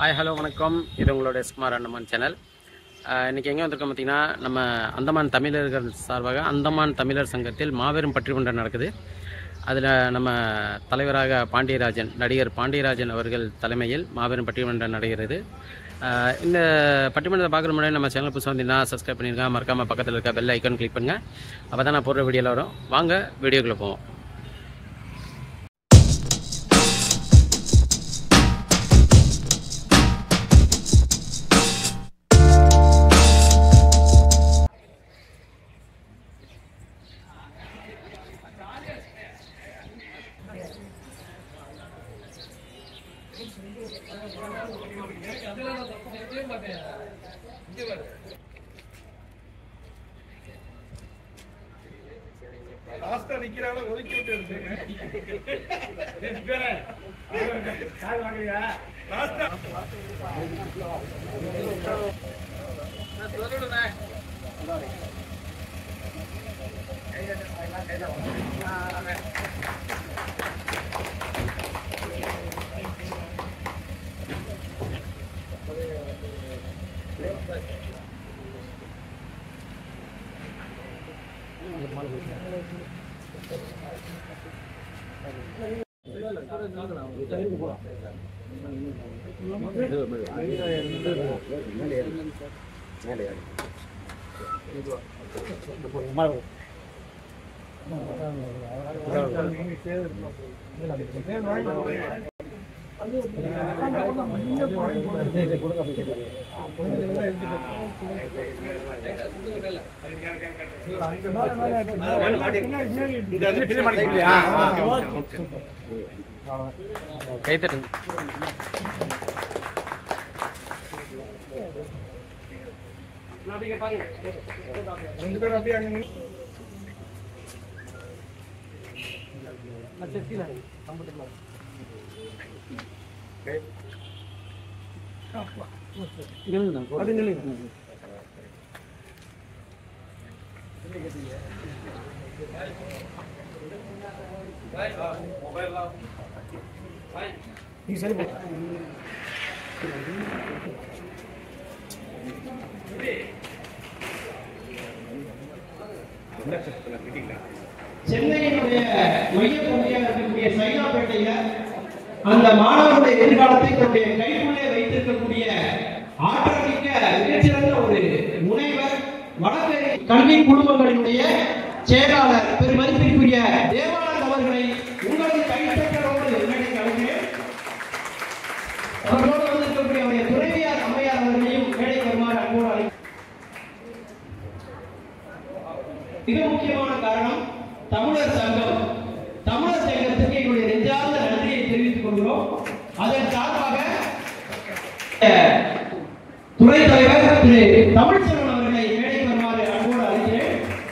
Hi hello வணக்கம். இது உங்களோட எஸ்குமார் அந்தமான் சேனல். இன்றைக்கி எங்கே வந்திருக்கோம் பார்த்திங்கன்னா, நம்ம அந்தமான் தமிழர்கள் சார்பாக அந்தமான் தமிழர் சங்கத்தில் மாபெரும் பட்டிமன்றம் நடக்குது. அதில் நம்ம தலைவராக பாண்டியராஜன், நடிகர் பாண்டியராஜன் அவர்கள் தலைமையில் மாபெரும் பட்டிமன்றம் நடக்கிறது. இந்த பட்டிமன்றத்தை பார்க்குற முன்னாடி நம்ம சேனல் புதுசாக வந்தீங்கன்னா சப்ஸ்கிரைப் பண்ணியிருக்கேன். மறக்காமல் பக்கத்தில் இருக்க பெல் ஐக்கான் கிளிக் பண்ணுங்கள். அப்போ தான் நான் போடுற வீடியோவில் வரும். வாங்க வீடியோக்குள்ளே போவோம். கைத்தட்டு. சென்னையினுடைய மையப்பகுதியாக இருக்கக்கூடிய சைதாப்பேட்டையில அந்த மாணவருடைய எதிர்காலத்தை தன்னுடைய கைக்குள்ளே வைத்திருக்கக்கூடிய ஆற்றல்மிக்க மிகச்சிறந்த ஒரு முனைவர், வடகரை கல்வி குழுமங்களினுடைய செயலாளர் பெருமதிப்பிற்குரிய தேவானந்த் அவர்களை உங்களது கைத்தட்டலோடு மேடைக்கு அழைக்கிறேன். அவர்களோடு வந்திருக்கக்கூடிய அவருடைய துணைவியார் அம்மையார் அவர்களையும் மேடைக்கு வருமாறு அன்போடு அழைக்கிறேன். மிக முக்கியமான காரணம் தமிழர் சங்கம். தமிழர் சங்கத்துக்கு எங்களுடைய நெஞ்சார்ந்த நன்றியை தெரிவித்துக் கொள்கிறோம். அதன் சார்பாக துறை தலைவர் திரு தமிழ்ச்செல்வன் அவர்களை மேடைக்கு வருமாறு அன்போடு அழைக்கிறேன்.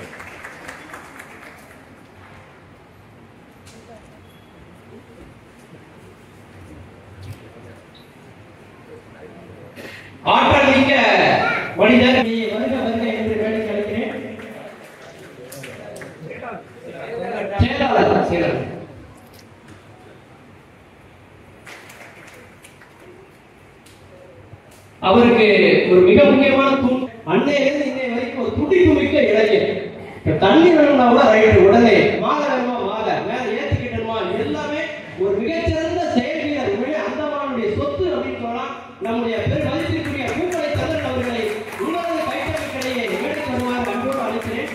ஆற்றல் மிக்க மனிதர் வருக வருக என்று மேடைக்கு அழைக்கிறேன். அவருக்கு ஒரு மிக முக்கியமான தூண், அன்னையிலிருந்து இன்னை வரைக்கும் ஒரு துடிப்பு மிக்க இளைஞர். தண்ணி வேணும்னா கூட ரைட்டு, உடனே மாலை வேணுமா மாலை, மேல ஏத்திக்கிட்டணுமா, எல்லாமே ஒரு மிகச்சிறந்த செயல் வீரர். உண்மையிலே அந்தமானுடைய சொத்து அப்படின்னு சொன்னா நம்முடைய பெருமதிப்பிற்குரிய பூமலை சந்திரன் அவர்களை உங்களது கைத்தறிக்கடையை மேடைக்கு வருமாறு அன்போடு அழைக்கிறேன்.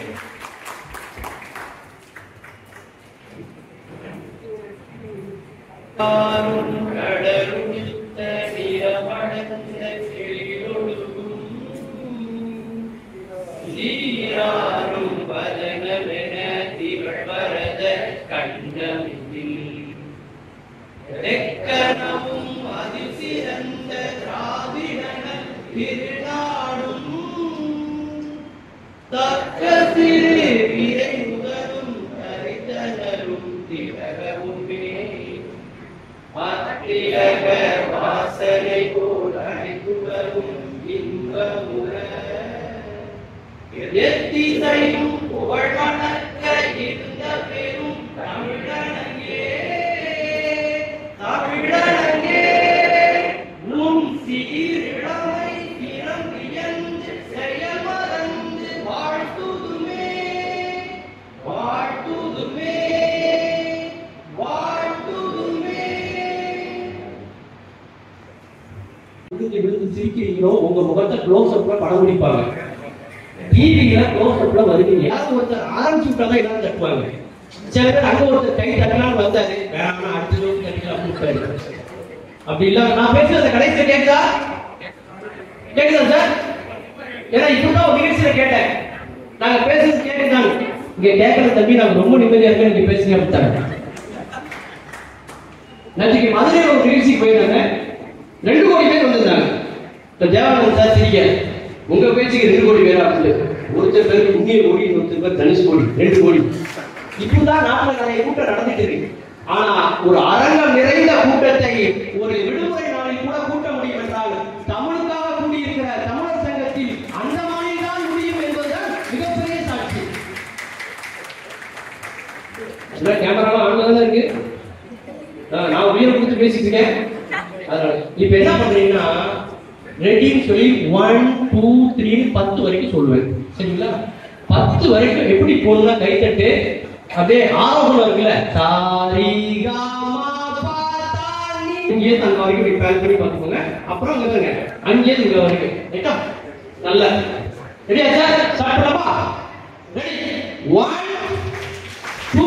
வாசனை போல் அழைத்து வரும் இன்பமுற எத்திசையும் புகழ் வணக்க இருந்த பெரும் தமிழனங்கே தமிழனங்கே உன் சி சிரிக்கிறீங்களோ உங்க முகத்தை க்ளோஸ் அப்ல படம் பிடிப்பாங்க. டிவியில க்ளோஸ் அப்ல வருவீங்க. யாரும் ஒருத்தர் ஆரம்பிச்சு விட்டாதான் எல்லாரும் தட்டுவாங்க. சில பேர் அங்க ஒருத்தர் கை தட்டலான்னு வந்தாரு, வேணாம் அடுத்த ரோடு தட்டிக்கலாம் அப்படின்னு. அப்படி இல்ல, நான் பேசுறது கடைசியில கேட்குதா சார்? ஏன்னா இப்பதான் ஒரு நிகழ்ச்சியில கேட்டேன், நாங்க பேசுறது கேட்டுதாங்க. இங்க கேட்கற தம்பி நாங்க ரொம்ப நிம்மதியா இருக்க, நீங்க பேசுங்க அப்படித்தாங்க. நேற்றுக்கு மதுரையில் ஒரு நிகழ்ச்சிக்கு போயிருந்தாங்க, 2 கோடி பேர் வந்திருந்தாங்க. தேவானந்த் சார் சிரிக்க, உங்க பேச்சுக்கு 2 கோடி பேர் ஆகுது. ஒருத்தர் பேருக்கு இந்திய கோடி, ஒருத்தர் பேர் தனுஷ் கோடி, 2 கோடி. இப்பதான் நாட்டில் நிறைய கூட்டம் நடந்துட்டு இருக்கு. ஆனா ஒரு அரங்கம் நிறைந்த கூட்டத்தை ஒரு விடுமுறை நாளில் கூட கூட்ட முடியும் என்றால் தமிழுக்காக கூடியிருக்கிற தமிழர் சங்கத்தில் அந்த மாநிலம் தான் முடியும் என்பதுதான் மிகப்பெரிய சாட்சி. கேமராலாம் ஆன்ல இருக்கு, நான் உயிரை கொடுத்து பேசிட்டு இருக்கேன். இப்ப என்ன பண்றீங்கன்னா ரெடின்னு சொல்லி 1 2 3 10 வரைக்கும் சொல்லுவேன், சரிங்களா? 10 வரைக்கும் எப்படி போகணும்னா கைத்தட்டு அப்படியே ஆரோகணம் இருக்குல்ல, இங்கே அங்க வரைக்கும் பிளான் பண்ணி பார்த்துக்கோங்க. அப்புறம் அங்க இருங்க, அங்கே இங்க வரைக்கும் ரைட்டா? நல்ல ரெடியா சார்? ஸ்டார்ட் பண்ணலாமா? ரெடி 1 2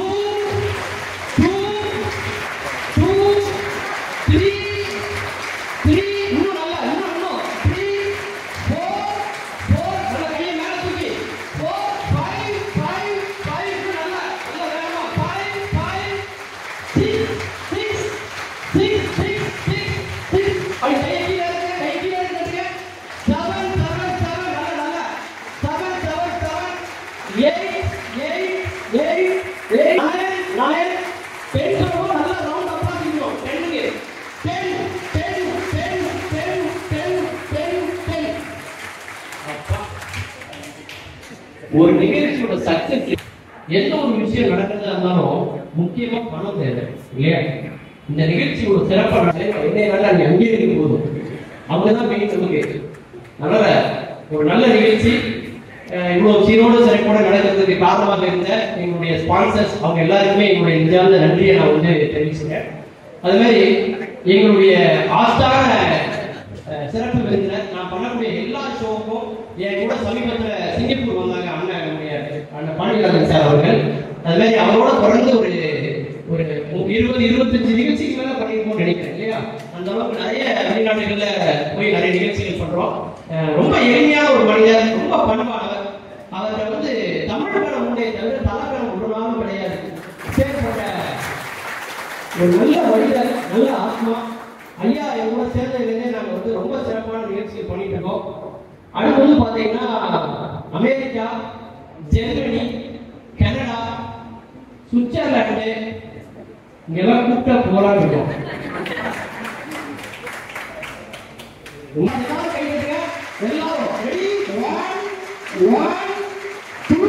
ஒரு நிகழ்ச்சியோட சக்சஸ், எந்த ஒரு விஷயம் நடக்கிறதா இருந்தாலும் முக்கியமா பணம் தேவை இல்லையா? இந்த நிகழ்ச்சியோட சிறப்பான என்ன அங்கே இருக்கும் போதும் அவங்கதான் மெயின் நமக்கு. அதனால ஒரு நல்ல நிகழ்ச்சி இவ்வளவு சீரோடு சிறப்போட நடக்கிறதுக்கு காரணமாக இருந்த எங்களுடைய ஸ்பான்சர்ஸ் அவங்க எல்லாருக்குமே எங்களுடைய நெஞ்சார்ந்த நன்றியை நான் வந்து தெரிவிச்சுக்கிறேன். அது மாதிரி எங்களுடைய ஆஸ்தான சிறப்பு விருந்தினர், நான் பண்ணக்கூடிய எல்லா ஷோவுக்கும் என் கூட சமீபத்தில் சிங்கப்பூர் வந்தாங்க அண்ணன், நம்முடைய அண்ணன் பாண்டியராஜன் சார் அவர்கள். அது மாதிரி அவரோட தொடர்ந்து ஒரு 20-25 நிகழ்ச்சிக்கு மேல பண்ணிருக்கோம்னு நினைக்கிறேன் இல்லையா? அந்த அளவுக்கு நிறைய வெளிநாடுகள்ல போய் நிறைய நிகழ்ச்சிகள் பண்றோம். ரொம்ப எளிமையான ஒரு மனிதர், ரொம்ப பண்பானவர். அவர்கிட்ட வந்து தமிழ் படம் உடைய தவிர தலைப்படம் ஒரு நாளும் கிடையாது. ஒரு நல்ல மனிதர், நல்ல ஆத்மா. ஐயா எங்களோட சேர்ந்ததுலேருந்தே நாங்கள் வந்து ரொம்ப சிறப்பான நிகழ்ச்சிகள் பண்ணிட்டு இருக்கோம். அடுத்து வந்து பார்த்தீங்கன்னா அமெரிக்கா, ஜெர்மனி, கனடா, சுவிட்சர்லாந்து இங்கெல்லாம் கூப்பிட்டா போலான்னு இருக்கோம். எல்லாரும் ரெடி 1 2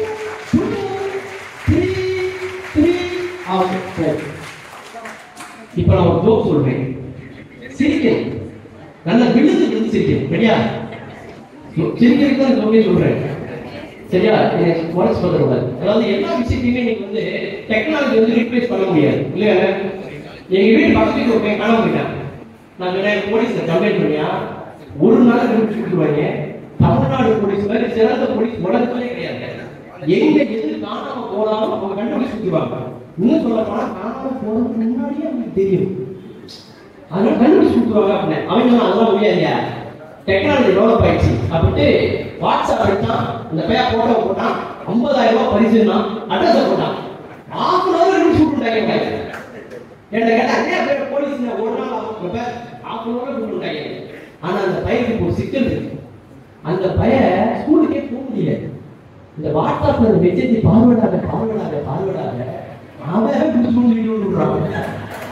3 இப்ப நான் ஒரு ஜோக் சொல்றேன், சிரிக்கணும், நல்ல விழுந்து விழுந்து சிரிக்கணும். சரியா? சிரிக்கிறதுக்கு தான் ஜோக்கே சொல்றேன், சரியா? மனசு பதறக்கூடாது. அதாவது எல்லா விஷயத்தையுமே நீங்க வந்து டெக்னாலஜி வந்து ரீப்ளேஸ் பண்ண முடியாது இல்லையா? எங்க வீட்டு பக்கத்துக்கு ஒரு காணாம போயிட்டேன். நான் சொன்னேன் போலீஸ்ல கம்ப்ளைண்ட் பண்ணியா ஒரு நாள் கண்டுபிடிச்சுடுவாங்க. தமிழ்நாடு போலீஸ் மாதிரி சிறந்த போலீஸ் உலகத்திலே கிடையாது. எங்க எது காணாம போனாலும் அவங்க கண்டுபிடிச்சுடுவாங்க. இன்னும் சொல்ல போனா காணாம போறதுக்கு முன்னாடியே அவங்களுக்கு தெரியும், அதனால கண்டுபிடிச்சு கொடுத்துருவாங்க அப்படின்னு. அவங்க அதெல்லாம் முடியாது, டெக்னாலஜி டெவலப் ஆயிடுச்சு அப்படின்ட்டு வாட்ஸ்அப் எடுத்தான், அந்த பையன் போட்டோ போட்டான், 50,000 ரூபாய் பரிசுனா அட்ரஸ் போட்டான். ½ மணி நேரம் கண்டுபிடிச்சு கொடுத்துட்டாங்க. என்ன கேட்டா அதே போலீஸ் ஒரு நாள் அவங்க ½ மணி நேரம் கொடுத்துட்டாங்க. ஆனா அந்த பையனுக்கு ஒரு சிக்கல் இருக்கு. அந்த பையன் ஸ்கூலுக்கே போக முடியாது. இந்த வாட்ஸ்அப்ல மெசேஜ் பார்வர்டாக அவன் சொல்லிட்டு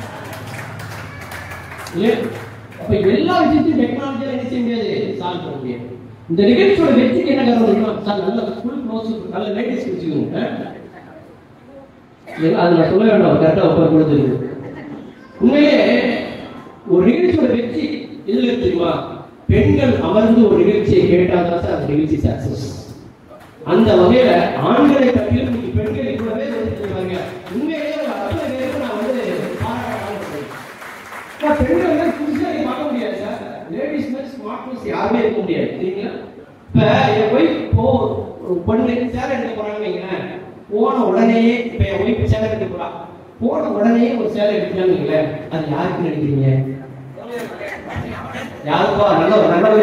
அப்ப எல்லா விஷயத்தையும் டெக்னாலஜியால என்ன செய்ய முடியாது, சால்வ் பண்ண முடியாது. இந்த நிகழ்ச்சியோட வெற்றிக்கு என்ன காரணம் தெரியுமா? சார் நல்ல ஃபுல் க்ளோஸ், நல்ல லேடிஸ் வச்சுக்கோங்க. அது நான் சொல்ல வேண்டாம், கரெக்டா ஒப்பர் கொடுத்துருக்கு. உண்மையிலே ஒரு நிகழ்ச்சியோட வெற்றி எதுல தெரியுமா? பெண்கள் அமர்ந்து ஒரு நிகழ்ச்சியை கேட்டாதான் சார் அந்த நிகழ்ச்சி சக்சஸ். அந்த வகையில ஆண்களை பற்றியும் நீங்க பெண்களை கூடவே வந்துருவாங்க. உண்மையிலேயே ஒரு அத்தனை பேருக்கு நான் வந்து பாராட்ட பெண்கள் புதுசாக பார்க்க முடியாது சார். லேடிஸ் ஸ்மார்ட் யாருமே இருக்க முடியாது சரிங்களா. இப்ப என் ஒய்ஃப் இப்போ ஒரு பொண்ணு சேலை எடுக்க போறாங்கன்னு வைங்களேன், போன உடனே இப்ப என் ஒய்ஃப் சேலை எடுக்க போறா, போன உடனே ஒரு சேலை எடுக்கலாம்னு வைங்களேன், அது யாருக்கு நினைக்கிறீங்க? யாருப்பா நல்லவே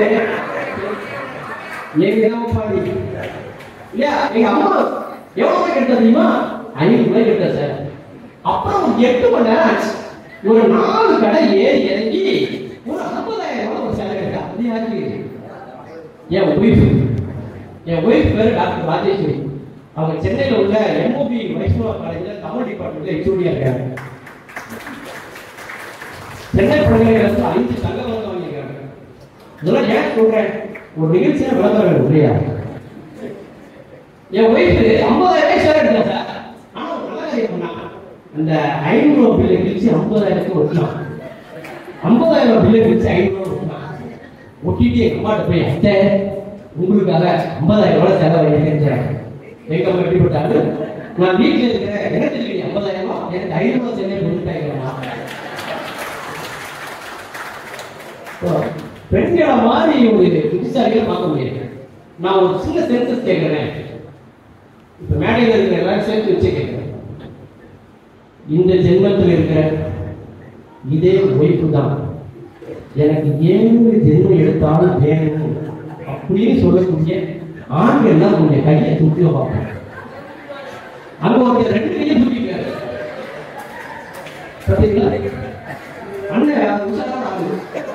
எங்க பாடி இல்லையா? எங்க அம்மா எவ்வளவு ரூபாய் எடுத்தா தெரியுமா? 500 ரூபாய் எடுத்தா சார். அப்புறம் 8 மணி நேரம் ஆச்சு, ஒரு 4 கடை ஏறி இறங்கி ஒரு 50,000 ரூபாய் ஒரு சேலை எடுத்தா. அது யாருக்கு? என் ஒய்ஃப். என் ஒய்ஃப் பேரு டாக்டர் ராஜேஸ்வரி. அவங்க சென்னையில உள்ள எம்ஓபி வைஷ்ணவா காலேஜ்ல தமிழ் டிபார்ட்மெண்ட்ல ஹெச்ஓடியா இருக்காங்க. சென்னை பல்கலைக்கழகத்தில் 5 தங்க விருது வாங்கியிருக்காங்க. இதெல்லாம் ஏன் சொல்றேன், ஒரு நிகழ்ச்சியா விளம்பரம் வேணும் இல்லையா? என் ஒய்ஃப் 50,000 ரூபாய் சேலை எடுத்தா சார். ஆனா ஒரு நல்ல காரியம் பண்ணாங்க, அந்த 500 ரூபாய் பில்லை கிழிச்சு 50,000 ஒட்டலாம். 50,000 ரூபாய் பில்லை கிழிச்சு 500 ரூபாய் ஒட்டலாம். ஒட்டிட்டு எங்க அம்மாட்ட போய், அத்தை உங்களுக்காக 50,000 ரூபாய் செலவு எடுக்கிறேன். எங்க அம்மா எப்படி போட்டாங்க, நான் வீட்டுல இருக்கிறேன், எனக்கு 50,000 ரூபாய், எனக்கு 500 ரூபாய் செலவு கொடுத்தாங்க. பெண்களை மாதிரி ஒரு புத்திசாலிகள் பார்க்க முடியாது. நான் ஒரு சின்ன சென்சஸ் கேட்கிறேன், இப்ப மேடையில் இருக்கிற எல்லாரும் சேர்த்து வச்சு கேட்கிறேன். இந்த ஜென்மத்தில் இருக்கிற இதே ஒய்ஃபு தான் எனக்கு 7 ஜென்மம் எடுத்தாலும் வேணும் அப்படின்னு சொல்லக்கூடிய ஆண்கள் தான் உங்களுடைய கையை தூக்கி பார்ப்பேன். அங்க ஒரு 2 கையை தூக்கிட்டாரு பார்த்தீங்களா? அண்ணன் உஷாரான ஆளு.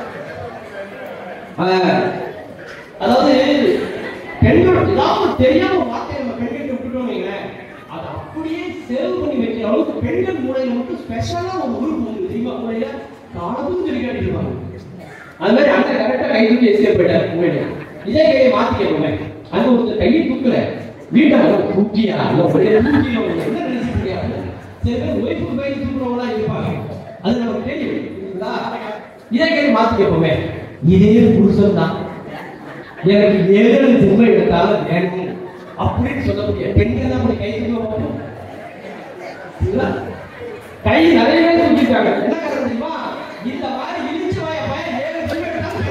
அதாவது பெண்கள் ஏதாவது தெரியாம வார்த்தை நம்ம பெண்கள் விட்டுட்டோம் வைங்களேன், அதை அப்படியே சேவ் பண்ணி வைக்கிற அளவுக்கு பெண்கள் மூளையில மட்டும் ஸ்பெஷலா ஒரு உறுப்பு வந்து தெரியுமா? மூளையில காலமும் சொல்லி காட்டிடுவாங்க. அது மாதிரி அந்த கரெக்டா கை தூக்கி எஸ்கேப் போயிட்டாரு மூளையில. இதே கையை மாத்தி கேட்போமே, அந்த ஒருத்தர் கையை தூக்கல வீட்டை தூக்கியா என்ன நினைச்சிருக்கியா? சில பேர் ஒய்ஃபு கை தூக்குறவங்களா இருப்பாங்க, அது நமக்கு தெரியும். இதே கையை மாத்தி கேட்போமே, இதே புருஷன் தான் எனக்கு 7 ஜென்மம் எடுத்தாலும் வேணும் அப்படின்னு சொல்லக்கூடிய பெண்கள் தான் அப்படி கை தூக்க. கை நிறைய பேர் தூக்கிட்டாங்க. என்ன காரணம் தெரியுமா? இந்த மாதிரி இழிச்சு வாய பையன் 7 ஜென்மம் எடுத்தாலும்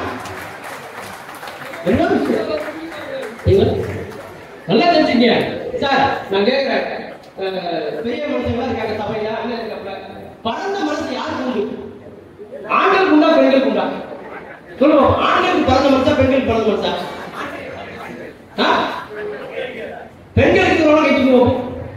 என்ன விஷயம் நல்லா தெரிஞ்சுங்க சார். நான் கேட்கிறேன், பெரிய மனுஷங்களா இருக்காங்க சபையில, அண்ணன் இருக்காங்க, பறந்த மனசு யாருக்கு உண்டு? ஆண்களுக்கு உண்டா பெண்களுக்கு உண்டா? சொல்லுவோம். ஆண்களுக்கு பிறந்த மனுஷா பெண்களுக்கு பிறந்த மனுஷா? பெண்களுக்கு கைத்துக்குவோம்.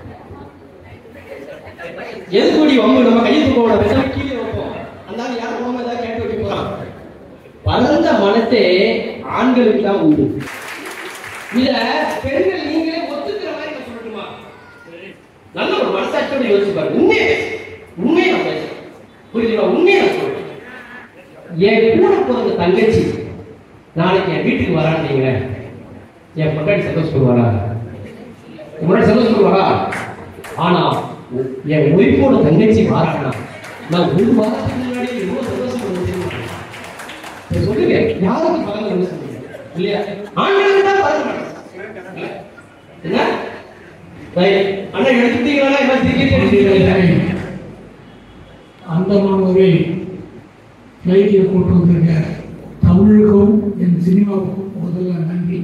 எதுக்குடி வம்பு? நம்ம கையை தூக்கோட கீழே வைப்போம். அந்த யாரும் போகாம ஏதாவது கேட்டு வைக்க போறான். பறந்த மனசே ஆண்களுக்கு தான் உண்டு. இத பெண்கள் நீங்களே ஒத்துக்கிற மாதிரி நான் சொல்லட்டுமா? நல்ல ஒரு மனசாட்சியோட யோசிச்சு பாருங்க. உண்மையை நான் பேசுறேன், புரியுதுங்களா? உண்மையை நான் சொல்றேன். என் கூட பிறந்த தங்கச்சி நாளைக்கு என் வீட்டுக்கு வரான்னு என் பொண்டாட்டி சந்தோஷப்படுவாரா? முன்னாடி சந்தோஷப்படுவாரா? ஆனா என் ஒய்ஃபோட தங்கச்சி வரானா நான் 1 வாரத்துக்கு முன்னாடி எவ்வளவு சந்தோஷப்படுவேன் சொல்லுங்க. யாருக்கு பறந்து சொல்லுங்க இல்லையா? ஆண்களுக்கு தான் பறந்து என்ன அண்ணா எடுத்துட்டீங்களா? என்ன திருக்கி அந்தமான் வரை ஃப்ளைட்டில் கூட்டு வந்திருக்க தமிழுக்கும் என் சினிமாவுக்கும் முதல்ல நன்றி.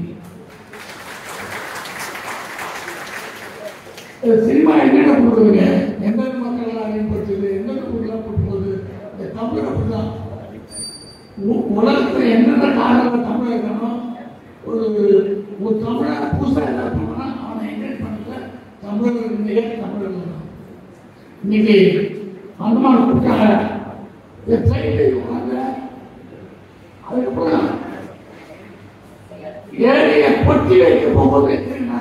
சினிமா என்னென்ன போடுறதுங்க, எந்தெந்த மக்கள் அறிமுகப்படுத்துது, எந்தெந்த பொருளாக போட்டு போகுது, இந்த தமிழ் அப்படிதான். உலகத்தில் என்னென்ன காரணங்கள் தமிழ் இருக்கணும், ஒரு தமிழை புதுசாக என்ன பண்ணா அவனை என்கரேஜ் பண்ணல. தமிழர்கள் தமிழர்கள் தான். இன்னைக்கு அந்தமான் கூப்பிட்டாங்க, அதுக்கப்புறம் ஏழைய பொட்டி வைக்க போகும்போது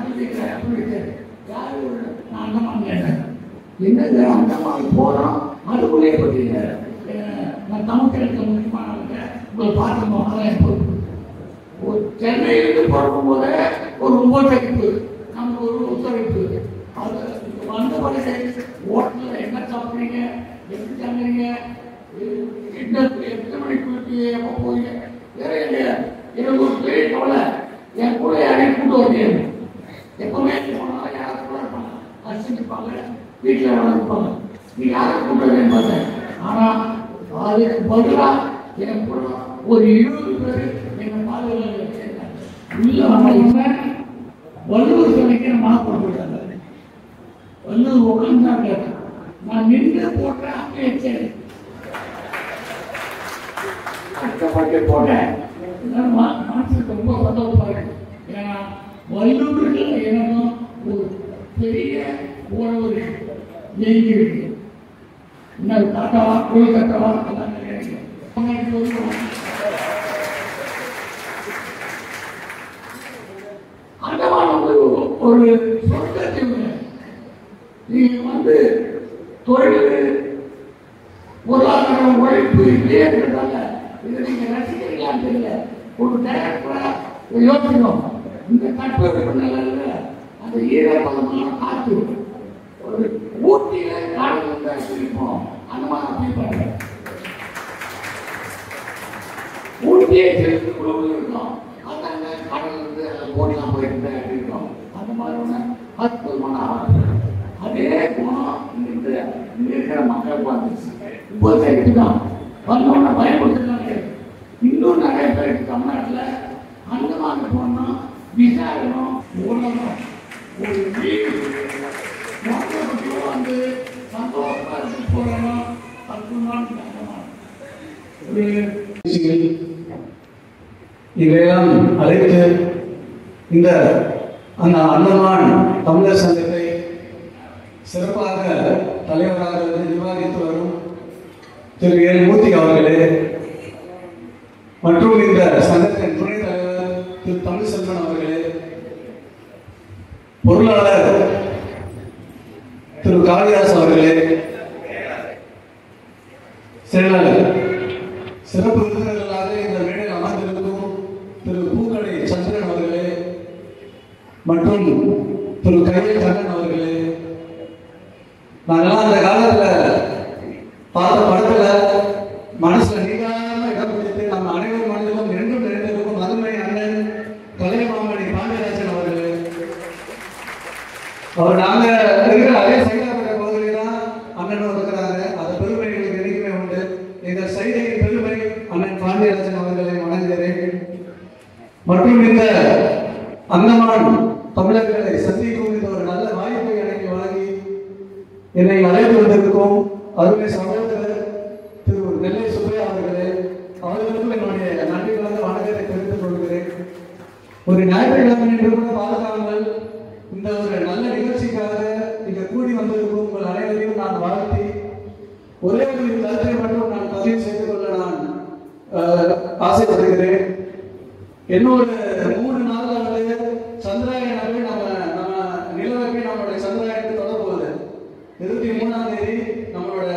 நான் அந்தமான் கேட்டேன், என்னது அந்தமான் போறோம் அதுக்குள்ளே பற்றிங்க நான் தமிழ் எடுக்க முக்கியமான உங்களை பார்த்து போனாலும் பொறுப்பு. ஒரு சென்னையிலிருந்து பிறக்கும் போதே ஒரு உபசரிப்பு, நமக்கு ஒரு ஒத்துழைப்பு. அது வந்த பிறகு ஓட்டலில் என்ன சாப்பிட்றீங்க, எப்படி தங்குறீங்க, எத்தனை மணிக்கு எப்போ போறீங்க, வேற இல்லையா? எனக்கு ஒரு பெரிய கவலை, என் கூட யாரையும் கூட்டு வரீங்க. எப்பவுமே போனாலும் யாரும் கூட இருப்பாங்க, அசிப்பாங்க, வீட்டில் இருப்பாங்க. நீ யாரை கூட்டு வரேன்னு பார்த்தேன். ஆனா அதுக்கு பதிலாக என் கூட ஒரு 20 பேர் என்னை உள்ள வந்தவங்க வள்ளுவர் சிலைக்கு மாவு போட்டுவிட்டாங்க. வள்ளுவர் உட்காந்து தான் கேட்டேன். நான் நின்று போட்டேன், அப்படியே சரி கஷ்டப்பட்டு போட்டேன். மனசுக்கு ரொம்ப சந்தோஷமா இருக்கு. ஏன்னா வள்ளுவருக்கு எனக்கும் ஒரு பெரிய உறவு எங்கி இருக்கு. இன்னும் தாத்தாவா கோயில் கட்டவா எல்லாம் கிடையாது. அந்தமான ஒரு சொர்க்கத்தில் நீங்க வந்து தொழில் பொருளாதார உழைப்பு இல்லையேன்றதால இதை நீங்க ரசிக்கிறீங்களான்னு தெரியல. ஒரு டைரக்டரா யோசிக்கணும். இந்த கட்டுரை நிலையில அந்த ஈரப்பதமான காற்று ஒரு ஊட்டியில காடு இருப்போம். அந்த மாதிரி ஃபீல் பண்றேன். ஊட்டியை சேர்த்து குழுவில் இருக்கோம். அந்த கடல் இருந்து போட்டிலாம் போயிட்டு இருக்கோம். அந்த மாதிரி அற்புதமான அதே குணம் இங்க இருக்கிற மக்களுக்கு வந்துச்சு. இப்போ தான் வந்தோட பயன்படுத்துறாங்க. இன்னும் நிறைய பேருக்கு தமிழ்நாட்டில் அந்த மாதிரி போனோம் விசாரணம் உலகம் ஒரு மக்களுக்கு வந்து சந்தோஷமா போறோம். அற்புதமான இதையெல்லாம் அழைத்து இந்த அந்தமான் தமிழர் சங்கத்தை சிறப்பாக தலைவராக நிர்வகித்து வரும் திரு எல் மூர்த்தி அவர்களே மற்றும் இந்த சங்கத்தின் துணைத் தலைவர் திரு தமிழ்செல்வன் அவர்களே, பொருளாளர் திரு காளிதாஸ் அவர்களே, செயலாளர், சிறப்பு விருந்தினர்களாக இந்த மேடையில் அமர்ந்திருக்கும் திரு பூக்கடை சந்திரன் அவர்களே மற்றும் திரு கையில் கண்ணன் அவர்களே, நாங்கெல்லாம் அந்த காலத்தில் பார்த்த படத்துல மனசுல நீங்காம இடம் பிடித்து நம்ம அனைவரும் மனதிலும் என்றும் நிறைந்திருக்கும் மதுமை அண்ணன் கலைமாமணி பாண்டியராஜன் அவர்களே. அவர் நாங்க இருக்கிற அதே சைதாப்பேட்டை பகுதியில் தான் அண்ணனும் இருக்கிறாங்க. அந்த பெருமை எங்களுக்கு என்னைக்குமே உண்டு. எங்கள் சைதையின் பெருமை அண்ணன் பாண்டியராஜன் அவர்களை வணங்குகிறேன். மற்றும் இந்த அந்தமான் தமிழர்களை சந்திக்கும் இந்த ஒரு நல்ல வாய்ப்பை எனக்கு வழங்கி என்னை அழைத்து வந்திருக்கும் அருமை சகோதரர் திரு நெல்லை சுப்பையா அவர்களே, அவர்களுக்கும் என்னுடைய நன்றி கலந்த வணக்கத்தை தெரிவித்துக் கொள்கிறேன். ஒரு ஞாயிற்றுக்கிழமை என்று கூட பார்க்காமல் இந்த ஒரு நல்ல நிகழ்ச்சிக்காக இங்க கூடி வந்திருக்கும் உங்கள் அனைவரையும் நான் வாழ்த்தி ஒரே ஒரு கருத்தை மட்டும் நான் பதிவு செய்து கொள்ள நான் ஆசைப்படுகிறேன். இன்னொரு 3 நாள்கள் சந்திராயனாவே நம்ம நிலவுக்கு நம்மளுடைய சந்திராயனுக்கு தொடர்போகுது. 23ஆம் தேதி நம்மளோட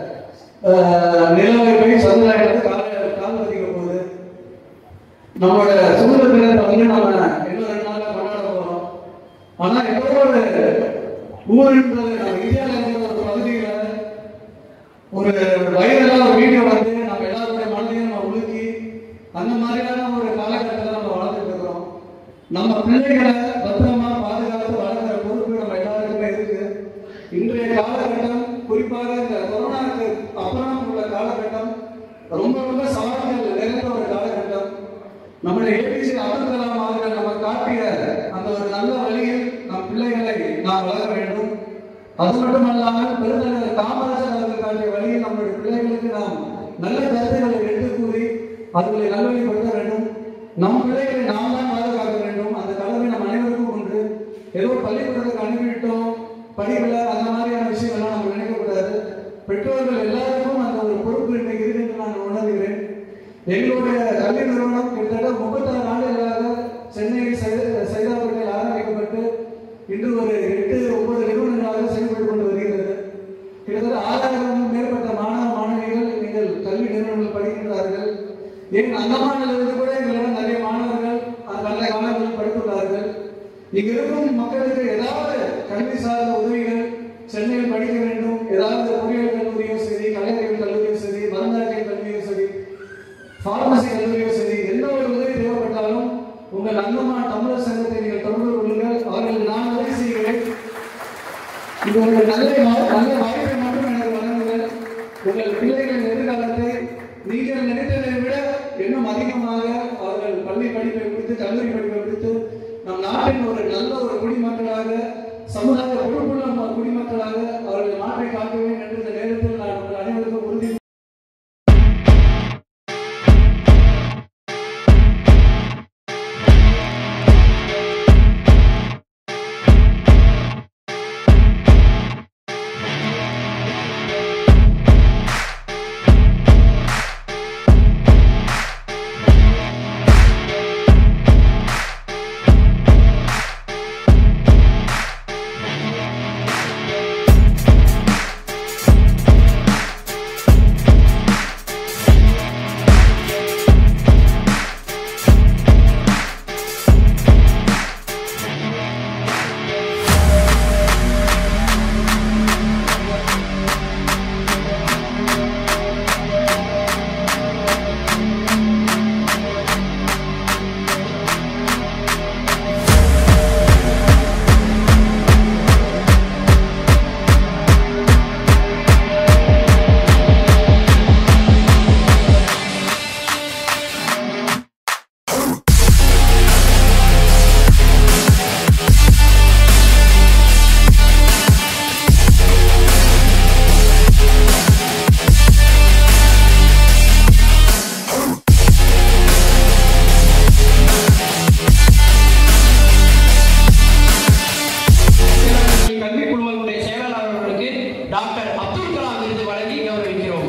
நிலவை சந்திராயனுக்கு கால் பதிக்க போகுது. நம்மளோட சுதந்திர தினத்தை வந்து நம்ம இன்னும் 2 நாள்ல கொண்டாட போறோம். ஆனா ஏதோ ஒரு ஊருன்றது நம்ம இந்தியாவில் இருக்கிற ஒரு பகுதியில ஒரு வைரலா ஒரு வீடியோ வந்து நம்ம எல்லாருடைய மனதையும் நம்ம உலுக்கி அந்த மாதிரியான ஒரு காலகட்டத்தில் நம்ம வளர்ந்துட்டு இருக்கிறோம். நம்ம பிள்ளைகளை பத்திரமா பாதுகாத்து வளர்க்கிற பொறுப்பு நம்ம எல்லாருக்குமே இருக்கு. இன்றைய காலகட்டம் குறிப்பாக இந்த கொரோனாவுக்கு அப்புறம் உள்ள காலகட்டம் ரொம்ப ரொம்ப சவால்கள் நிறைந்த ஒரு காலகட்டம். நம்முடைய ஏபிஜே அப்துல் கலாம் அவர்கள் நம்ம காட்டிய அந்த ஒரு நல்ல வழியில் நம் பிள்ளைகளை நாம் வளர வேண்டும். அது மட்டுமல்லாமல் பெருந்தலைவர் காமராஜர் அவர்கள் காட்டிய வழியில் நம்முடைய பிள்ளைகளுக்கு நாம் நல்ல கருத்துக்களை எடுத்து கூறி அதுகளை நல்வழிப்படுத்த வேண்டும். நம் பிள்ளைகளை நாம் தான் பாதுகாக்க வேண்டும். அந்த கடமை நம் அனைவருக்கும் உண்டு. ஏதோ பள்ளிக்கூடத்துக்கு அனுப்பிவிட்டோம் படிக்கல அந்த மாதிரியான விஷயங்கள்லாம் நம்ம நினைக்கக்கூடாது. பெற்றோர்கள் எல்லாருக்கும் அந்த ஒரு பொறுப்பு இன்னைக்கு இருக்கு என்று நான் உணர்கிறேன். எங்களுடைய கல்வி நிறுவனம் கிட்டத்தட்ட 36 ஆண்டுகளாக சென்னை சைதாப்பேட்டையில் ஆரம்பிக்கப்பட்டு இன்று ஒரு 8-9 நிறுவனங்களாக செயல்பட்டு கொண்டு வருகிறது. கிட்டத்தட்ட 6000 மேற்பட்ட மாணவ மாணவிகள் எங்கள் கல்வி நிறுவனங்கள் படிக்கின்றார்கள். எங்கள் அந்தமானிலிருந்து கூட எங்களிடம் நிறைய மாணவர்கள் நல்ல மாணவர்கள் படித்துள்ளார்கள். இங்க இருக்கும் மக்களுக்கு ஏதாவது கல்வி சார்ந்த உதவிகள் சென்னையில் படிக்க வேண்டும், ஏதாவது பொறியியல் கல்லூரியோ சரி, கலைஞர்கள் கல்லூரியோ சரி, மருந்தாக்கியல் கல்வியோ சரி, பார்மசி கல்லூரியோ சரி, எந்த ஒரு உதவி தேவைப்பட்டாலும் உங்கள் அந்தமான் தமிழர் சங்கத்தை நீங்கள் தொடர்பு கொள்ளுங்கள். அவர்கள் நான் உதவி செய்கிறேன். இது ஒரு நல்ல வாய்ப்பை மட்டும் எனக்கு வழங்குங்கள். உங்கள் பிள்ளைகளின் எதிர்காலத்தை நீங்கள் நினைத்ததை விட இன்னும் அதிகமாக அவர்கள் பள்ளி படிக்க டாக்டர் அப்துல் கலாம் விருது வழங்கி கௌரவிக்கிறோம்.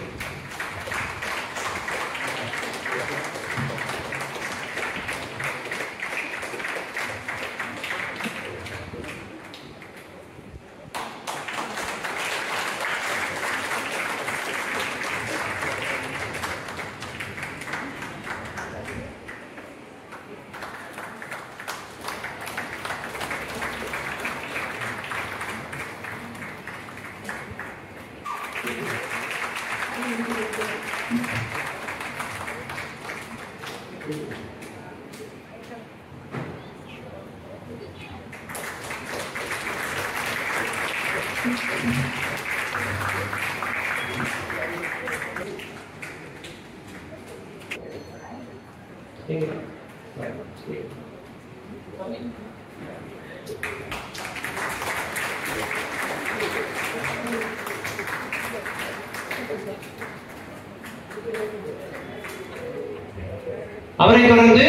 அவரை தொடர்ந்து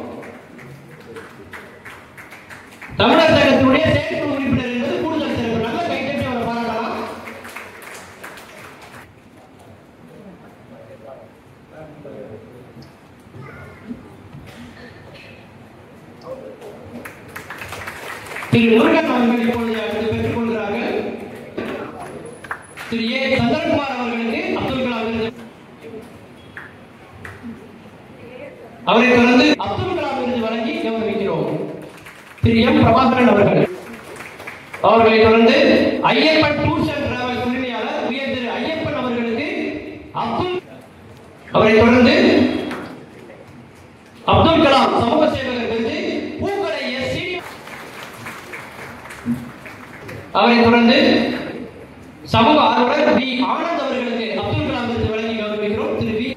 தமிழர் சங்கத்தினுடைய செயற்குழு உறுப்பினர் என்பது கூடுதல் சிறப்பு. நல்ல கைத்தட்டி அவரை பாராட்டலாம். திரு முருகன் அவர்கள் இப்பொழுது அடுத்து பெற்றுக் கொள்கிறார்கள். திரு ஏ சந்திரகுமார் அவர்களுக்கு அப்துல் கலாம் விருது. அவரை தொடர்ந்து அப்துல் கலாம் விருது வழங்கி கௌரவிக்கிறோம். திரு எம் பிரபாகரன் அவர்களை தொடர்ந்து ஐயப்பன் டூர்ஸ் அண்ட் டிராவல்ஸ் உரிமையாளர் உயர் திரு ஐயப்பன் அவர்களுக்கு அவரை தொடர்ந்து அப்துல் கலாம் சமூக சேவகர் விருது பூக்கடை எஸ். அவரை தொடர்ந்து சமூக ஆர்வலர் வி ஆனந்த் அவர்களுக்கு அப்துல் கலாம் விருது வழங்கி கௌரவிக்கிறோம். திரு வி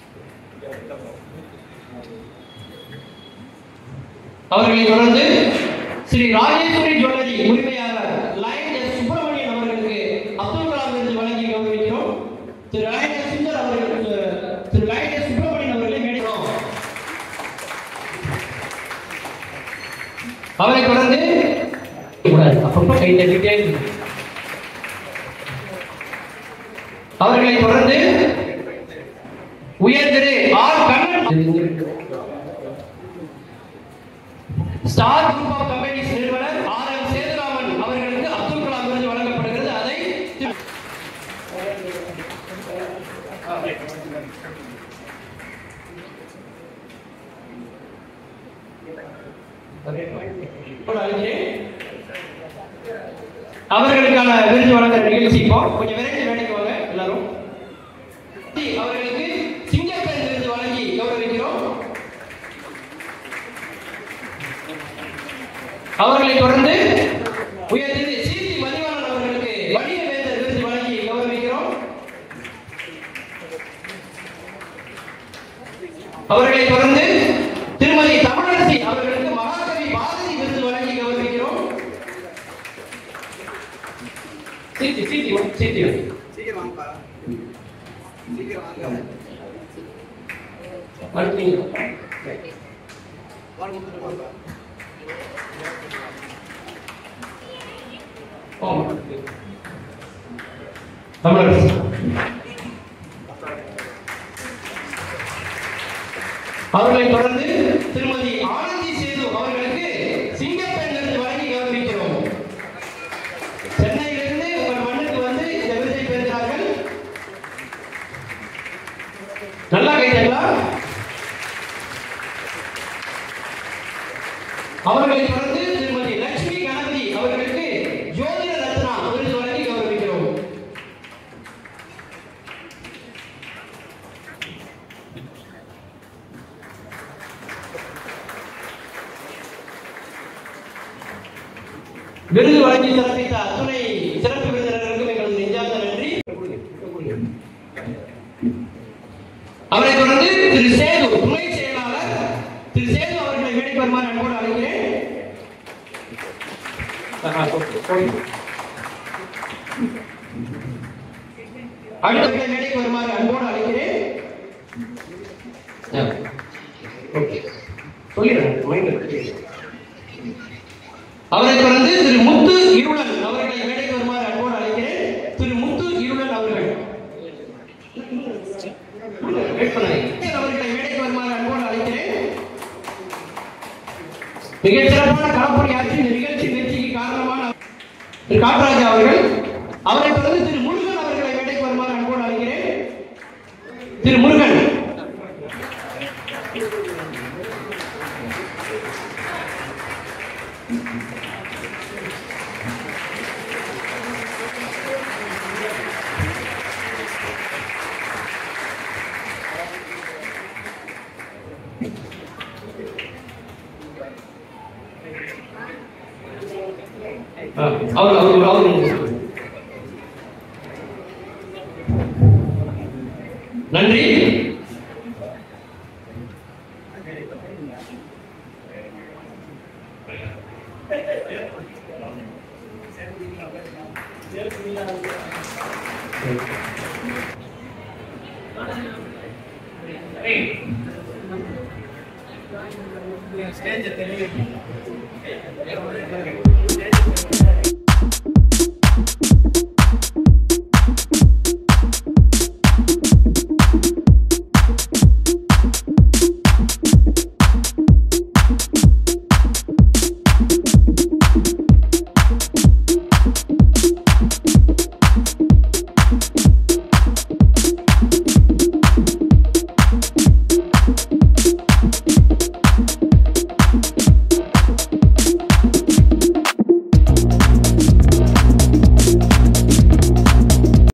அவர்களை தொடர்ந்து ஸ்ரீ ராஜேஸ்வரி ஜுவல்லரி உரிமையாளர் லைன் எஸ். சுப்பிரமணியன் அவர்களுக்கு அப்துல் கலாம் விருது வழங்கி கௌரவிக்கிறோம். திரு லைன் எஸ். சுந்தர் அவர்களுக்கு திரு லைன் எஸ். சுப்பிரமணியன் அவர்களை மேடைக்கிறோம். அவரை தொடர்ந்து அவர்களை தொடர்ந்து உயர் திரு R. Kannan star group of companies நிறுவனர் ஆர். எம். சேதுராமன் அவர்களுக்கு அப்துல் கலாம் விருது வழங்கப்படுகிறது. அதை அவர்களுக்கான விருது வழங்க நிகழ்ச்சி இப்போ கொஞ்சம் விரைந்து வேலைக்கு வாங்க எல்லாரும். அவர்களுக்கு சிங்கப்பெண் விருது வழங்கி கௌரவிக்கிறோம். அவர்களை தொடர்ந்து உயர் திரு சீர்த்தி மதிவாணன் அவர்களுக்கு வணிக வேந்தர் விருது வழங்கி கௌரவிக்கிறோம். அவர்களை தொடர்ந்து திருமதி தமிழரசி அவர்களுக்கு மகாகவி பாரதி விருது வழங்கி கௌரவிக்கிறோம். அவர்களை தொடர்ந்து திருமதி ஆனந்தி சேது அவர்களுக்கு சிங்கப்பெண் விருது வழங்கி கௌரவிக்கிறோம். சென்னையிலிருந்து உங்கள் மண்ணுக்கு வந்து இந்த விருதை பெறுகிறார்கள். நல்லா கைதட்டலாம். அவர்களை தொடர்ந்து திருமதி லட்சுமி கணபதி அவர்களுக்கு ஜோதிட ரத்னா விருது வழங்கி கௌரவிக்கிறோம். விருது வழங்கி சிறப்பித்த அத்துணை சிறப்பு விருந்தினர்களுக்கும் எங்களது நெஞ்சார்ந்த நன்றி. அவரை தொடர்ந்து திரு சேது துணை செயலாளர் திரு சேது அவர்களை மேடைக்கு வருமாறு அன்போடு அழைக்கிறேன். அடுத்த மேடைக்கு வருமாறு அன்போடு அழைக்கிறேன். அவரை தொடர்ந்து திரு முத்து இருளன் அவர்களை மேடைக்கு வருமாறு அன்போடு அழைக்கிறேன். திரு முத்து இருளன் அவர்கள் அவர்களை மேடைக்கு வருமாறு அன்போடு அழைக்கிறேன். மிகச் சிறப்பான களப்பணியாற்றி இந்த நிகழ்ச்சி வெற்றிக்கு காரணமான திரு காட்ராஜா அவர்கள், அவரை தொடர்ந்து திரு முருகன் அவர்களை மேடைக்கு வருமாறு அன்போடு அழைக்கிறேன். திரு முருகன் நன்றி. ஸ்டேஜ்